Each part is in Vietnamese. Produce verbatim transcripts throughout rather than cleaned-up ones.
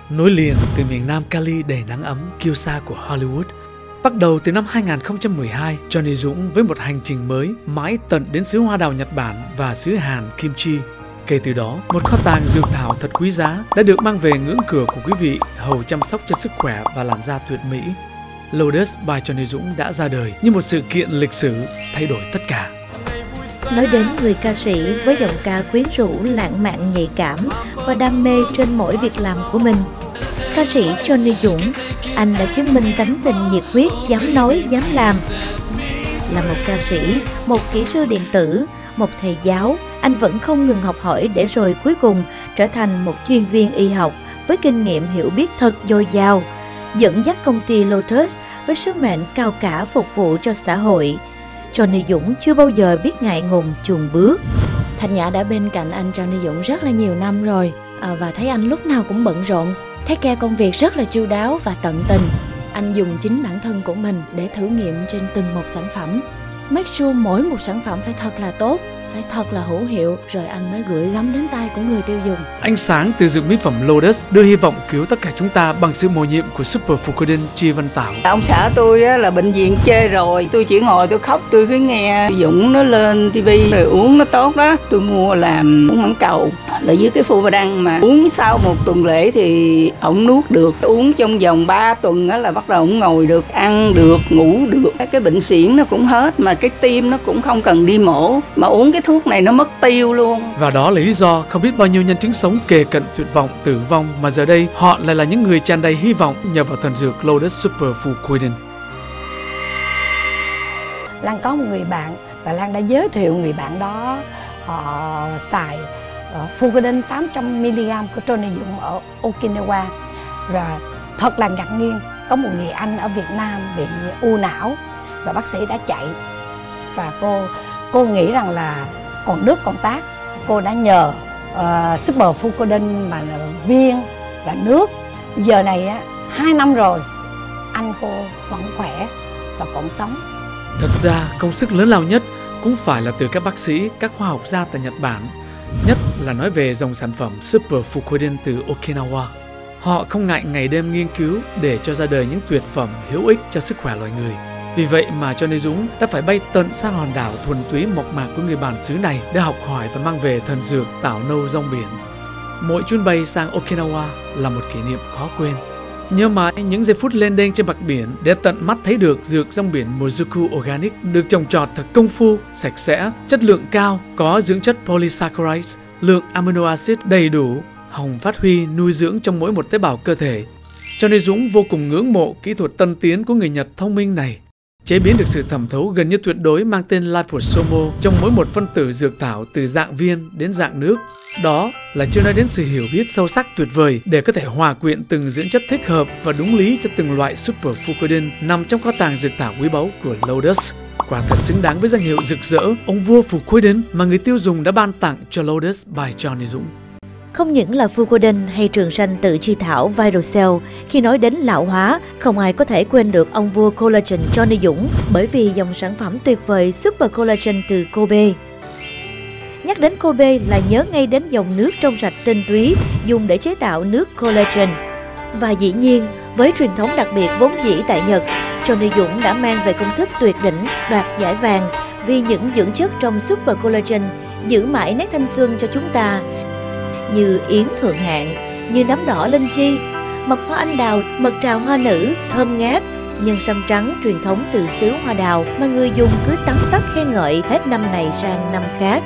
Nối liền từ miền Nam Cali đầy nắng ấm kiêu sa của Hollywood. Bắt đầu từ năm hai nghìn không trăm mười hai, Johnny Dũng với một hành trình mới mãi tận đến xứ hoa đào Nhật Bản và xứ Hàn Kim Chi. Kể từ đó, một kho tàng dược thảo thật quý giá đã được mang về ngưỡng cửa của quý vị hầu chăm sóc cho sức khỏe và làn da tuyệt mỹ. Lotus by Johnny Dũng đã ra đời như một sự kiện lịch sử thay đổi tất cả. Nói đến người ca sĩ với giọng ca quyến rũ, lãng mạn, nhạy cảm và đam mê trên mỗi việc làm của mình, ca sĩ Johnny Dũng, anh đã chứng minh tánh tình nhiệt huyết, dám nói, dám làm. Là một ca sĩ, một kỹ sư điện tử, một thầy giáo, anh vẫn không ngừng học hỏi để rồi cuối cùng trở thành một chuyên viên y học với kinh nghiệm hiểu biết thật dồi dào, dẫn dắt công ty Lotus với sứ mệnh cao cả phục vụ cho xã hội. Johnny Dũng chưa bao giờ biết ngại ngùng chùn bước. Thanh Nhã đã bên cạnh anh Johnny Dũng rất là nhiều năm rồi, à, và thấy anh lúc nào cũng bận rộn, take care công việc rất là chu đáo và tận tình. Anh dùng chính bản thân của mình để thử nghiệm trên từng một sản phẩm. Make sure mỗi một sản phẩm phải thật là tốt, phải thật là hữu hiệu, rồi anh mới gửi gắm đến tay của người tiêu dùng. Ánh sáng từ dược mỹ phẩm Lotus đưa hy vọng cứu tất cả chúng ta bằng sự mầu nhiệm của Super Fucoden Chi Văn Tạo. Ông xã tôi là bệnh viện chê rồi, tôi chỉ ngồi tôi khóc, tôi cứ nghe Dũng nó lên tivi rồi uống nó tốt đó, tôi mua làm uống mãng cầu là dưới cái phu và đăng, mà uống sau một tuần lễ thì ổng nuốt được, uống trong vòng ba tuần đó là bắt đầu ổng ngồi được, ăn được, ngủ được, cái bệnh xiển nó cũng hết, mà cái tim nó cũng không cần đi mổ, mà uống cái thuốc này nó mất tiêu luôn. Và đó là lý do không biết bao nhiêu nhân chứng sống kề cận tuyệt vọng, tử vong mà giờ đây họ lại là những người tràn đầy hy vọng nhờ vào thần dược Lotus Super Fucoden. Lan có một người bạn và Lan đã giới thiệu người bạn đó họ xài uh, Fucoden tám trăm mi li gam của Johnny Dũng ở Okinawa. Và thật là ngạc nhiên, có một người anh ở Việt Nam bị u não và bác sĩ đã chạy, và cô cô nghĩ rằng là còn nước còn tát. Cô đã nhờ uh, Super Fucoden mà viên và nước. Giờ này á, hai năm rồi anh cô vẫn khỏe và còn sống. Thật ra công sức lớn lao nhất cũng phải là từ các bác sĩ, các khoa học gia tại Nhật Bản, nhất là nói về dòng sản phẩm Super Fucoden từ Okinawa. Họ không ngại ngày đêm nghiên cứu để cho ra đời những tuyệt phẩm hữu ích cho sức khỏe loài người. Vì vậy mà Johnny Dũng đã phải bay tận sang hòn đảo thuần túy mộc mạc của người bản xứ này để học hỏi và mang về thần dược tảo nâu rong biển. Mỗi chuyến bay sang Okinawa là một kỷ niệm khó quên. Nhớ mãi những giây phút lên đên trên mặt biển để tận mắt thấy được dược rong biển Mozuku Organic được trồng trọt thật công phu, sạch sẽ, chất lượng cao, có dưỡng chất polysaccharide, lượng amino acid đầy đủ, hồng phát huy nuôi dưỡng trong mỗi một tế bào cơ thể. Johnny Dũng vô cùng ngưỡng mộ kỹ thuật tân tiến của người Nhật thông minh này. Chế biến được sự thẩm thấu gần như tuyệt đối mang tên liposomal trong mỗi một phân tử dược thảo từ dạng viên đến dạng nước. Đó là chưa nói đến sự hiểu biết sâu sắc tuyệt vời để có thể hòa quyện từng dưỡng chất thích hợp và đúng lý cho từng loại Super Fucoden nằm trong kho tàng dược thảo quý báu của Lotus. Quả thật xứng đáng với danh hiệu rực rỡ ông vua Fucoden mà người tiêu dùng đã ban tặng cho Lotus by Johnny Dũng. Không những là Fucoden hay trường sanh tự chi thảo Virocell, khi nói đến lão hóa, không ai có thể quên được ông vua collagen Johnny Dũng bởi vì dòng sản phẩm tuyệt vời Super Collagen từ Kobe. Nhắc đến Kobe là nhớ ngay đến dòng nước trong sạch tinh túy dùng để chế tạo nước collagen. Và dĩ nhiên, với truyền thống đặc biệt vốn dĩ tại Nhật, Johnny Dũng đã mang về công thức tuyệt đỉnh đoạt giải vàng vì những dưỡng chất trong Super Collagen giữ mãi nét thanh xuân cho chúng ta, như yến thượng hạng, như nấm đỏ linh chi, mật hoa anh đào, mật trào hoa nữ, thơm ngát, nhân sâm trắng truyền thống từ xứ hoa đào mà người dùng cứ tấm tắc khen ngợi hết năm này sang năm khác.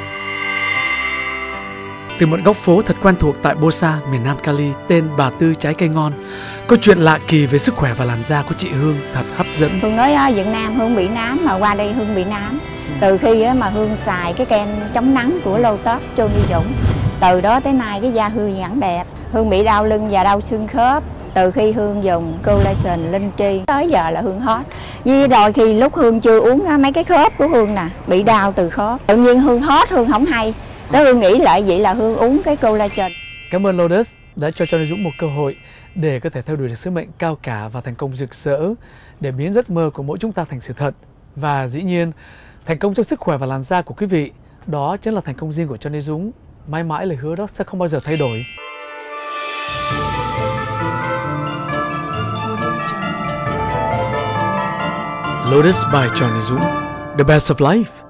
Từ một góc phố thật quen thuộc tại Bosa, miền Nam Cali, tên Bà Tư trái cây ngon, câu chuyện lạ kỳ về sức khỏe và làn da của chị Hương thật hấp dẫn. Hương nói ở Việt Nam Hương bị nám, mà qua đây Hương bị nám. Từ khi mà Hương xài cái kem chống nắng của Lotus Johnny Dũng, từ đó tới nay cái da Hương vẫn đẹp. Hương bị đau lưng và đau xương khớp từ khi Hương dùng collagen linh chi tới giờ là Hương hot. Vì rồi khi lúc Hương chưa uống mấy cái khớp của Hương nè bị đau từ khớp, tự nhiên Hương hot, Hương không hay. Tới Hương nghĩ lại vậy là Hương uống cái collagen. Cảm ơn Lotus đã cho Johnny Dũng một cơ hội để có thể theo đuổi được sứ mệnh cao cả và thành công rực rỡ, để biến giấc mơ của mỗi chúng ta thành sự thật. Và dĩ nhiên, thành công trong sức khỏe và làn da của quý vị, đó chính là thành công riêng của Johnny Dũng. Mãi mãi lời hứa đó sẽ không bao giờ thay đổi. Lotus by Johnny Dũng. The best of life.